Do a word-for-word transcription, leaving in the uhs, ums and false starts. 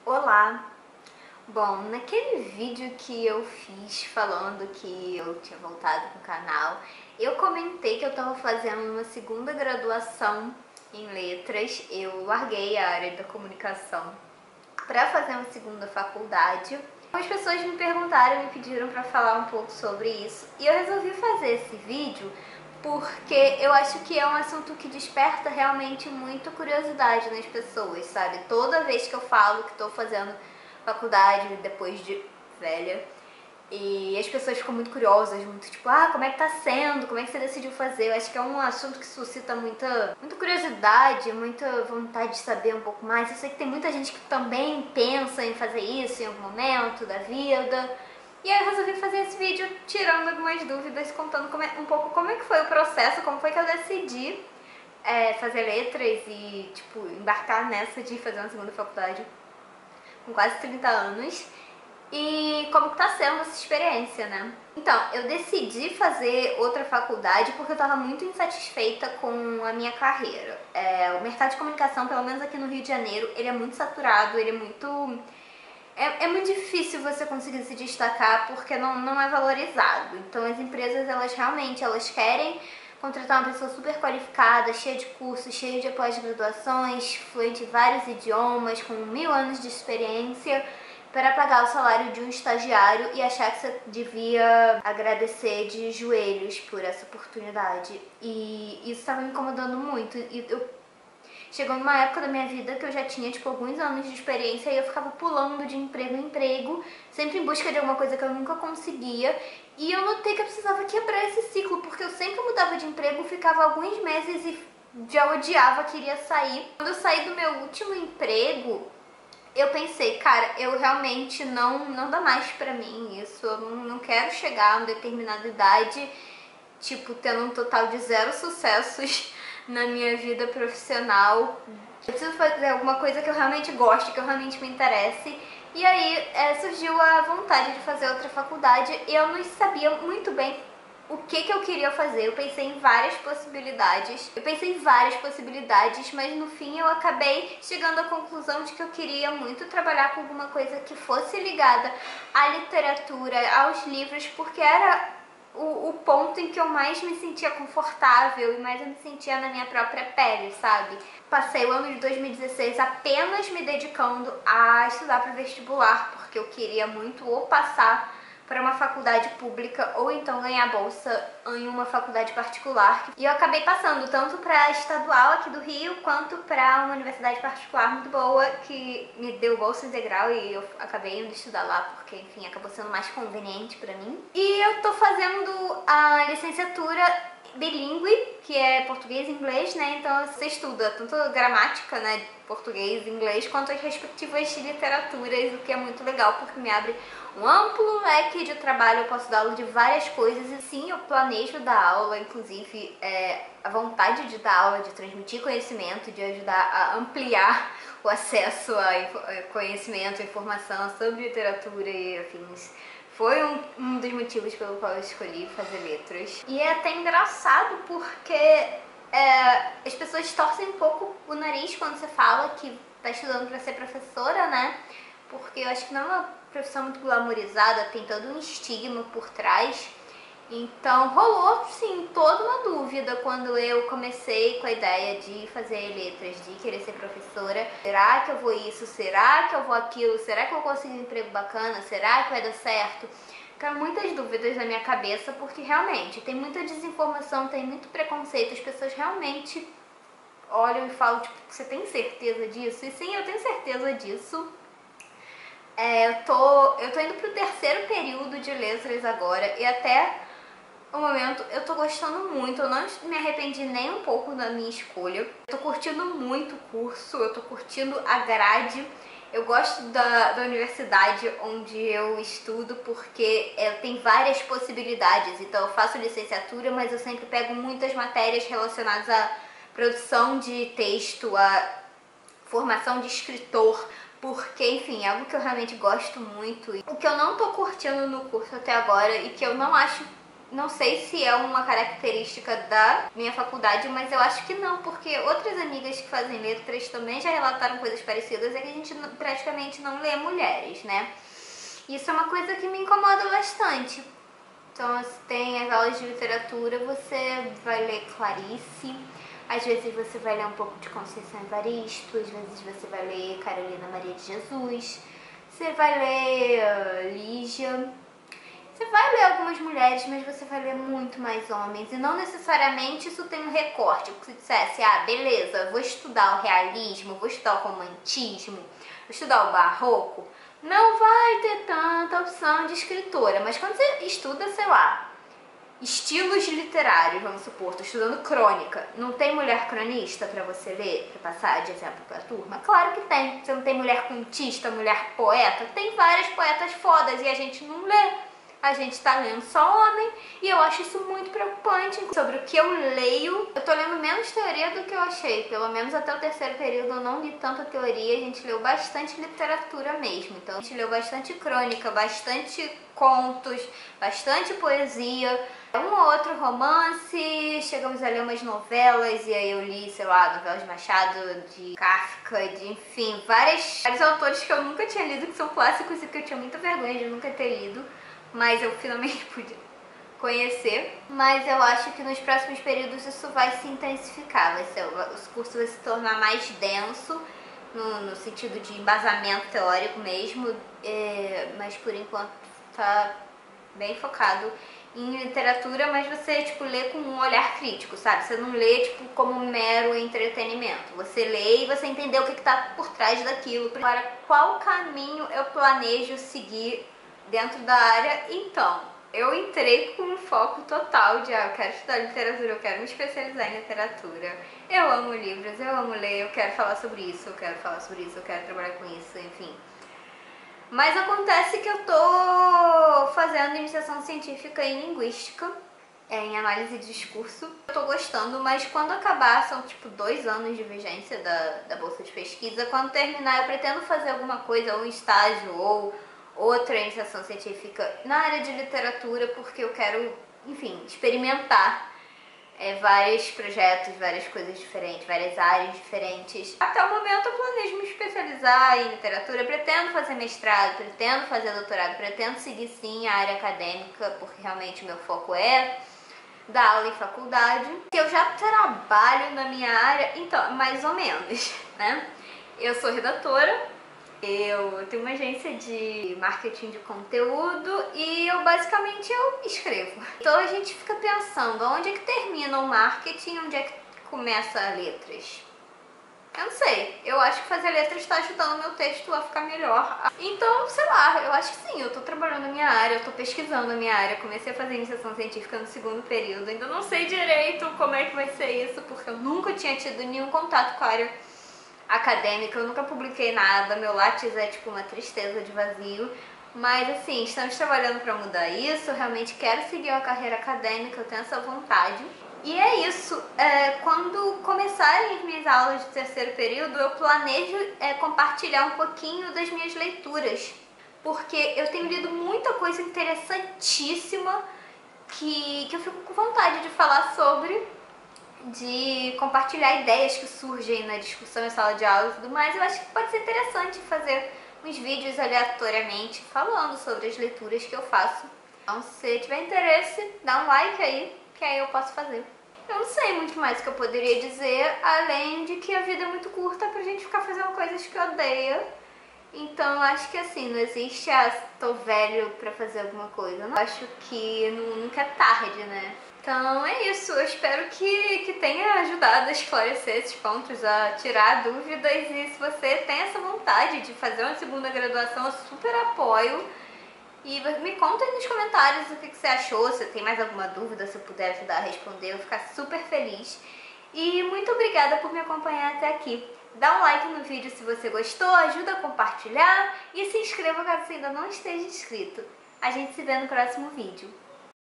Olá! Bom, naquele vídeo que eu fiz falando que eu tinha voltado com o canal, eu comentei que eu estava fazendo uma segunda graduação em letras. Eu larguei a área da comunicação para fazer uma segunda faculdade. Algumas pessoas me perguntaram, me pediram para falar um pouco sobre isso, e eu resolvi fazer esse vídeo porque eu acho que é um assunto que desperta realmente muita curiosidade nas pessoas, sabe? Toda vez que eu falo que estou fazendo faculdade depois de velha, e as pessoas ficam muito curiosas, muito tipo, ah, como é que tá sendo? Como é que você decidiu fazer? Eu acho que é um assunto que suscita muita, muita curiosidade, muita vontade de saber um pouco mais. Eu sei que tem muita gente que também pensa em fazer isso em algum momento da vida. E aí eu resolvi fazer esse vídeo tirando algumas dúvidas, contando como é, um pouco como é que foi o processo, como foi que eu decidi é, fazer letras e, tipo, embarcar nessa de fazer uma segunda faculdade com quase trinta anos. E como que tá sendo essa experiência, né? Então, eu decidi fazer outra faculdade porque eu tava muito insatisfeita com a minha carreira. É, o mercado de comunicação, pelo menos aqui no Rio de Janeiro, ele é muito saturado, ele é muito... É, é muito difícil você conseguir se destacar porque não, não é valorizado. Então as empresas, elas realmente, elas querem contratar uma pessoa super qualificada, cheia de cursos, cheia de pós-graduações, fluente em vários idiomas, com mil anos de experiência, para pagar o salário de um estagiário e achar que você devia agradecer de joelhos por essa oportunidade. E isso estava me incomodando muito. E eu Chegou numa época da minha vida que eu já tinha, tipo, alguns anos de experiência e eu ficava pulando de emprego em emprego, sempre em busca de alguma coisa que eu nunca conseguia. E eu notei que eu precisava quebrar esse ciclo, porque eu sempre mudava de emprego, ficava alguns meses e já odiava, queria sair. Quando eu saí do meu último emprego, eu pensei, cara, eu realmente não, não dá mais pra mim isso. Eu não, não quero chegar a uma determinada idade, tipo, tendo um total de zero sucessos na minha vida profissional. Eu preciso fazer alguma coisa que eu realmente goste, que eu realmente me interesse. E aí é, surgiu a vontade de fazer outra faculdade e eu não sabia muito bem o que, que eu queria fazer. Eu pensei em várias possibilidades. Eu pensei em várias possibilidades, mas no fim eu acabei chegando à conclusão de que eu queria muito trabalhar com alguma coisa que fosse ligada à literatura, aos livros, porque era O, o ponto em que eu mais me sentia confortável e mais eu me sentia na minha própria pele, sabe? Passei o ano de dois mil e dezesseis apenas me dedicando a estudar para o vestibular, porque eu queria muito ou passar para uma faculdade pública ou então ganhar bolsa em uma faculdade particular. E eu acabei passando tanto para a estadual aqui do Rio quanto para uma universidade particular muito boa que me deu bolsa integral e eu acabei indo estudar lá porque, enfim, acabou sendo mais conveniente para mim. E eu tô fazendo a licenciatura bilíngue, que é português e inglês, né? Então você estuda tanto gramática, né, português e inglês, quanto as respectivas literaturas, o que é muito legal porque me abre um amplo leque de trabalho. Eu posso dar aula de várias coisas e sim, eu planejo dar aula, inclusive é, a vontade de dar aula, de transmitir conhecimento, de ajudar a ampliar o acesso a conhecimento, a informação sobre literatura e afins. Foi um, um dos motivos pelo qual eu escolhi fazer letras. E é até engraçado porque é, as pessoas torcem um pouco o nariz quando você fala que tá estudando para ser professora, né? Porque eu acho que não é uma profissão muito glamourizada, tem todo um estigma por trás. Então rolou, sim, toda uma dúvida quando eu comecei com a ideia de fazer letras, de querer ser professora. Será que eu vou isso? Será que eu vou aquilo? Será que eu vou conseguir um emprego bacana? Será que vai dar certo? Ficaram muitas dúvidas na minha cabeça, porque realmente tem muita desinformação, tem muito preconceito. As pessoas realmente olham e falam, tipo, você tem certeza disso? E sim, eu tenho certeza disso. É, eu, tô, eu tô indo pro terceiro período de letras agora e até o momento eu tô gostando muito, eu não me arrependi nem um pouco da minha escolha. Eu tô curtindo muito o curso, eu tô curtindo a grade. Eu gosto da, da universidade onde eu estudo porque é, tem várias possibilidades. Então eu faço licenciatura, mas eu sempre pego muitas matérias relacionadas à produção de texto, à formação de escritor, porque, enfim, é algo que eu realmente gosto muito. O que eu não tô curtindo no curso até agora e que eu não acho Não sei se é uma característica da minha faculdade, mas eu acho que não, porque outras amigas que fazem letras também já relataram coisas parecidas, é que a gente praticamente não lê mulheres, né? Isso é uma coisa que me incomoda bastante. Então, se tem as aulas de literatura, você vai ler Clarice, às vezes você vai ler um pouco de Conceição Evaristo, às vezes você vai ler Carolina Maria de Jesus, você vai ler uh, Lígia, você vai ler algumas mulheres, mas você vai ler muito mais homens, e não necessariamente isso tem um recorte, porque se dissesse, ah, beleza, vou estudar o realismo, vou estudar o romantismo, vou estudar o barroco, não vai ter tanta opção de escritora, mas quando você estuda, sei lá, estilos literários, vamos supor, tô estudando crônica, não tem mulher cronista pra você ler, pra passar de exemplo pra turma? Claro que tem. Você não tem mulher contista, mulher poeta? Tem várias poetas fodas e a gente não lê. A gente tá lendo só homem, e eu acho isso muito preocupante. Sobre o que eu leio, eu tô lendo menos teoria do que eu achei. Pelo menos até o terceiro período eu não li tanta teoria, a gente leu bastante literatura mesmo. Então a gente leu bastante crônica, bastante contos, bastante poesia, um ou outro romance, chegamos a ler umas novelas, e aí eu li, sei lá, novelas de Machado, de Kafka, de enfim, vários, vários autores que eu nunca tinha lido, que são clássicos e que eu tinha muita vergonha de nunca ter lido, mas eu finalmente pude conhecer. Mas eu acho que nos próximos períodos isso vai se intensificar, vai ser, o curso vai se tornar mais denso, no, no sentido de embasamento teórico mesmo, é, mas por enquanto tá bem focado em literatura, mas você, tipo, lê com um olhar crítico, sabe? Você não lê, tipo, como um mero entretenimento. Você lê e você entendeu o que está por trás daquilo. Agora, qual caminho eu planejo seguir dentro da área? Então, eu entrei com um foco total de, ah, eu quero estudar literatura, eu quero me especializar em literatura. Eu amo livros, eu amo ler, eu quero falar sobre isso, eu quero falar sobre isso, eu quero trabalhar com isso, enfim. Mas acontece que eu tô fazendo iniciação científica em linguística, em análise de discurso. Eu tô gostando, mas quando acabar, são tipo dois anos de vigência da, da bolsa de pesquisa. Quando terminar, eu pretendo fazer alguma coisa, ou um estágio, ou outra iniciação científica na área de literatura, porque eu quero, enfim, experimentar É, vários projetos, várias coisas diferentes, várias áreas diferentes. Até o momento eu planejo me especializar em literatura, pretendo fazer mestrado, pretendo fazer doutorado, pretendo seguir sim a área acadêmica, porque realmente o meu foco é dar aula em faculdade. Eu já trabalho na minha área, então, mais ou menos, né? Eu sou redatora, eu tenho uma agência de marketing de conteúdo e eu basicamente eu escrevo. Então a gente fica pensando, onde é que termina o marketing, onde é que começa a letras? Eu não sei, eu acho que fazer letras está ajudando o meu texto a ficar melhor. Então, sei lá, eu acho que sim, eu tô trabalhando na minha área, eu tô pesquisando na minha área, comecei a fazer iniciação científica no segundo período, ainda não sei direito como é que vai ser isso, porque eu nunca tinha tido nenhum contato com a área acadêmica, eu nunca publiquei nada, meu Lattes é tipo uma tristeza de vazio, mas assim, estamos trabalhando para mudar isso, eu realmente quero seguir uma carreira acadêmica, eu tenho essa vontade. E é isso, é, quando começarem as minhas aulas de terceiro período, eu planejo é, compartilhar um pouquinho das minhas leituras, porque eu tenho lido muita coisa interessantíssima que, que eu fico com vontade de falar sobre, de compartilhar ideias que surgem na discussão em sala de aula e tudo mais. Eu acho que pode ser interessante fazer uns vídeos aleatoriamente falando sobre as leituras que eu faço. Então, se tiver interesse, dá um like aí, que aí eu posso fazer. Eu não sei muito mais o que eu poderia dizer, além de que a vida é muito curta pra gente ficar fazendo coisas que odeia. Então, eu acho que assim, não existe a tô velho pra fazer alguma coisa. Eu acho que nunca é tarde, né? Então é isso, eu espero que, que tenha ajudado a esclarecer esses pontos, a tirar dúvidas, e se você tem essa vontade de fazer uma segunda graduação, eu super apoio. E me conta aí nos comentários o que, que você achou, se tem mais alguma dúvida, se eu puder ajudar a responder, eu vou ficar super feliz. E muito obrigada por me acompanhar até aqui. Dá um like no vídeo se você gostou, ajuda a compartilhar e se inscreva caso você ainda não esteja inscrito. A gente se vê no próximo vídeo.